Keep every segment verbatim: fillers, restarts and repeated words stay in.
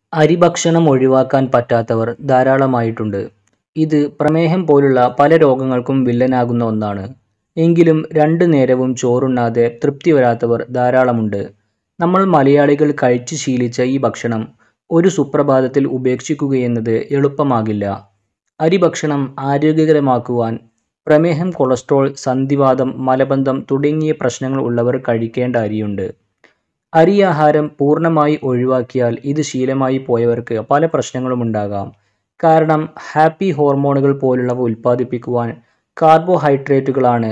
അരിഭക്ഷണം ഒഴിവാക്കാൻ പറ്റാത്തവർ ധാരാളമായിട്ടുണ്ട്. ഇത് പ്രമേഹം പോലുള്ള പല രോഗങ്ങൾക്കും വില്ലനാകുന്ന ഒന്നാണ്. എങ്കിലും രണ്ടു നേരവും ചോറുണ്ണാതെ തൃപ്തി വരാത്തവർ ധാരാളമുണ്ട്. നമ്മൾ മലയാളികൾ കഴിച്ചു ശീലിച്ച ഈ ഭക്ഷണം ഒരു സുപ്രഭാതത്തിൽ ഉപേക്ഷിക്കുകയെന്നത് എളുപ്പമാകില്ല. അരിഭക്ഷണം ആരോഗ്യകരമാക്കുവാൻ പ്രമേഹം, കൊളസ്ട്രോൾ, സന്ധിവാതം, മലബന്ധം തുടങ്ങിയ പ്രശ്നങ്ങൾ ഉള്ളവർ കഴിക്കേണ്ട അരിയുണ്ട്. അരിയാഹാരം പൂർണ്ണമായി ഒഴിവാക്കിയാൽ ഇത് ശീലമായി പോയവർക്ക് പല പ്രശ്നങ്ങളുമുണ്ടാകാം. കാരണം ഹാപ്പി ഹോർമോണുകൾ പോലുള്ളവ ഉൽപ്പാദിപ്പിക്കുവാൻ കാർബോഹൈഡ്രേറ്റുകളാണ്.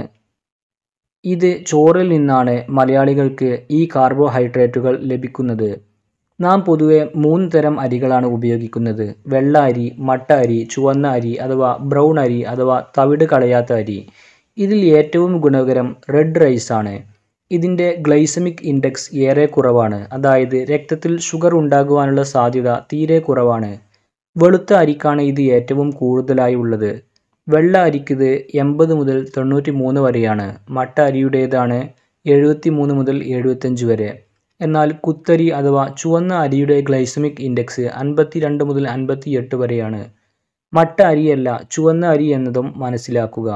ഇത് ചോറിൽ നിന്നാണ് മലയാളികൾക്ക് ഈ കാർബോഹൈഡ്രേറ്റുകൾ ലഭിക്കുന്നത്. നാം പൊതുവെ മൂന്ന് തരം അരികളാണ് ഉപയോഗിക്കുന്നത്. വെള്ള അരി, മട്ട അരി, ചുവന്ന അരി അഥവാ ബ്രൗൺ അരി അഥവാ തവിട് കളയാത്ത അരി. ഇതിൽ ഏറ്റവും ഗുണകരം റെഡ് റൈസ് ആണ്. ഇതിൻ്റെ ഗ്ലൈസമിക് ഇൻഡെക്സ് ഏറെ കുറവാണ്, അതായത് രക്തത്തിൽ ഷുഗർ ഉണ്ടാകുവാനുള്ള സാധ്യത തീരെ കുറവാണ്. വെളുത്ത അരിക്കാണ് ഇത് ഏറ്റവും കൂടുതലായി ഉള്ളത്. വെള്ള അരിക്കിത് എൺപത് മുതൽ തൊണ്ണൂറ്റി മൂന്ന് വരെയാണ്. മട്ട അരിയുടേതാണ് എഴുപത്തി മൂന്ന് മുതൽ എഴുപത്തഞ്ച് വരെ. എന്നാൽ കുത്തരി അഥവാ ചുവന്ന അരിയുടെ ഗ്ലൈസമിക് ഇൻഡെക്സ് അൻപത്തി രണ്ട് മുതൽ അൻപത്തി എട്ട് വരെയാണ്. മട്ട അരിയല്ല, ചുവന്ന അരി എന്നതും മനസ്സിലാക്കുക.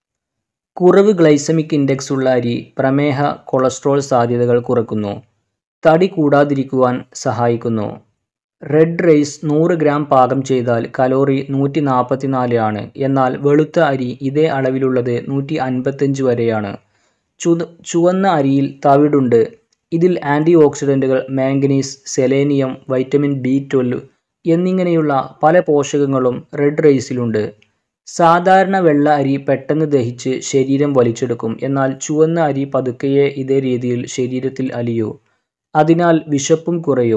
കുറവ് ഗ്ലൈസമിക് ഇൻഡെക്സ് ഉള്ള അരി പ്രമേഹ, കൊളസ്ട്രോൾ സാധ്യതകൾ കുറയ്ക്കുന്നു. തടി കൂടാതിരിക്കുവാൻ സഹായിക്കുന്നു. റെഡ് റൈസ് നൂറ് ഗ്രാം പാകം ചെയ്താൽ കലോറി നൂറ്റി നാൽപ്പത്തി നാല് ആണ്. എന്നാൽ വെളുത്ത അരി ഇതേ അളവിലുള്ളത് നൂറ്റി അൻപത്തഞ്ച് വരെയാണ്. ചു ചുവന്ന അരിയിൽ തവിടുണ്ട്. ഇതിൽ ആൻറ്റി ഓക്സിഡൻറ്റുകൾ, manganese, selenium, vitamin B twelve എന്നിങ്ങനെയുള്ള പല പോഷകങ്ങളും റെഡ് റൈസിലുണ്ട്. സാധാരണ വെള്ള അരി പെട്ടെന്ന് ദഹിച്ച് ശരീരം വലിച്ചെടുക്കും. എന്നാൽ ചുവന്ന അരി പതുക്കെയേ ഇതേ രീതിയിൽ ശരീരത്തിൽ അലിയൂ. അതിനാൽ വിശപ്പും കുറയും.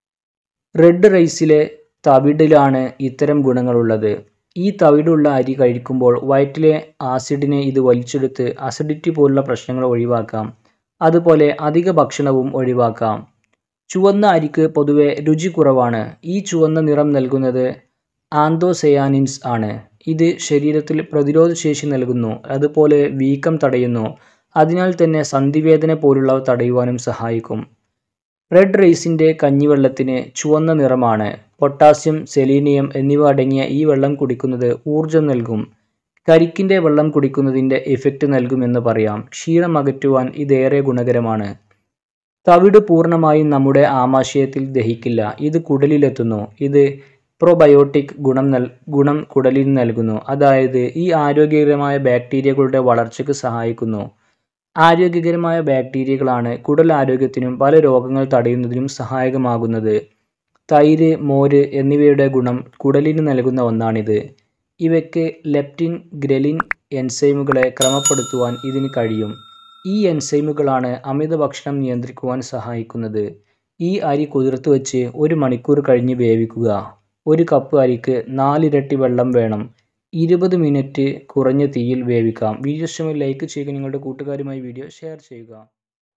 റെഡ് റൈസിലെ തവിടിലാണ് ഇത്തരം ഗുണങ്ങളുള്ളത്. ഈ തവിടുള്ള അരി കഴിക്കുമ്പോൾ വയറ്റിലെ ആസിഡിനെ ഇത് വലിച്ചെടുത്ത് അസിഡിറ്റി പോലുള്ള പ്രശ്നങ്ങൾ ഒഴിവാക്കാം. അതുപോലെ അധിക ഭക്ഷണവും ഒഴിവാക്കാം. ചുവന്ന അരിക്ക് പൊതുവെ രുചി കുറവാണ്. ഈ ചുവന്ന നിറം നൽകുന്നത് ആന്തോസയാനിൻസ് ആണ്. ഇത് ശരീരത്തിൽ പ്രതിരോധശേഷി നൽകുന്നു, അതുപോലെ വീക്കം തടയുന്നു. അതിനാൽ തന്നെ സന്ധിവേദന പോലുള്ളവ തടയുവാനും സഹായിക്കും. റെഡ് റൈസിൻ്റെ കഞ്ഞിവെള്ളത്തിന് ചുവന്ന നിറമാണ്. പൊട്ടാസ്യം, സെലീനിയം എന്നിവ അടങ്ങിയ ഈ വെള്ളം കുടിക്കുന്നത് ഊർജം നൽകും. കരിക്കിൻ്റെ വെള്ളം കുടിക്കുന്നതിൻ്റെ ഇഫക്റ്റ് നൽകുമെന്ന് പറയാം. ക്ഷീണം അകറ്റുവാൻ ഇതേറെ ഗുണകരമാണ്. തവിട് പൂർണ്ണമായും നമ്മുടെ ആമാശയത്തിൽ ദഹിക്കില്ല. ഇത് കുടലിലെത്തുന്നു. ഇത് പ്രോബയോട്ടിക് ഗുണം നൽ ഗുണം കുടലിന് നൽകുന്നു. അതായത് ഈ ആരോഗ്യകരമായ ബാക്ടീരിയകളുടെ വളർച്ചയ്ക്ക് സഹായിക്കുന്നു. ആരോഗ്യകരമായ ബാക്ടീരിയകളാണ് കുടൽ ആരോഗ്യത്തിനും പല രോഗങ്ങൾ തടയുന്നതിനും സഹായകമാകുന്നത്. തൈര്, മോര് എന്നിവയുടെ ഗുണം കുടലിന് നൽകുന്ന ഒന്നാണിത്. ഇവയ്ക്ക് ലെപ്റ്റിൻ, ഗ്രലിൻ എൻസൈമുകളെ ക്രമപ്പെടുത്തുവാൻ ഇതിന് കഴിയും. ഈ എൻസൈമുകളാണ് അമിത ഭക്ഷണം നിയന്ത്രിക്കുവാൻ സഹായിക്കുന്നത്. ഈ അരി കുതിർത്ത് വെച്ച് ഒരു മണിക്കൂർ കഴിഞ്ഞ് വേവിക്കുക. ഒരു കപ്പ് അരിക്ക് നാലിരട്ടി വെള്ളം വേണം. ഇരുപത് മിനിറ്റ് കുറഞ്ഞ തീയിൽ വേവിക്കാം. വീഡിയോ ഇഷ്ടമായി ലൈക്ക് ചെയ്യുക. നിങ്ങളുടെ കൂട്ടുകാരുമായി വീഡിയോ ഷെയർ ചെയ്യുക.